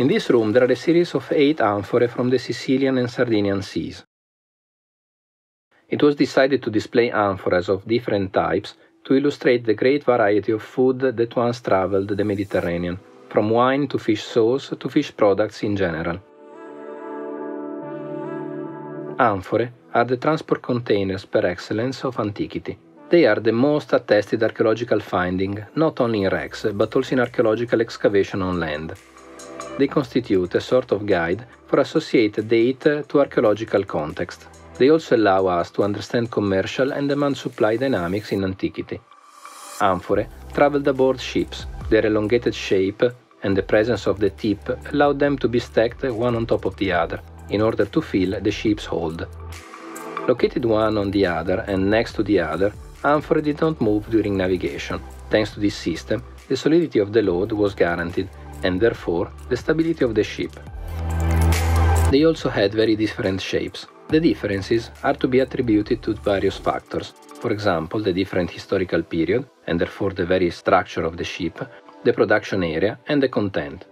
In this room there are a series of 8 amphorae from the Sicilian and Sardinian seas. It was decided to display amphoras of different types to illustrate the great variety of food that once traveled the Mediterranean, from wine to fish sauce to fish products in general. Amphorae are the transport containers per excellence of antiquity. They are the most attested archaeological finding, not only in wrecks, but also in archaeological excavation on land. They constitute a sort of guide for associated date to archaeological context. They also allow us to understand commercial and demand-supply dynamics in antiquity. Amphorae traveled aboard ships. Their elongated shape and the presence of the tip allowed them to be stacked one on top of the other, in order to fill the ship's hold. Located one on the other and next to the other, amphorae did not move during navigation. Thanks to this system, the solidity of the load was guaranteed, and therefore the stability of the ship. They also had very different shapes. The differences are to be attributed to various factors, for example the different historical period, and therefore the very structure of the ship, the production area and the content.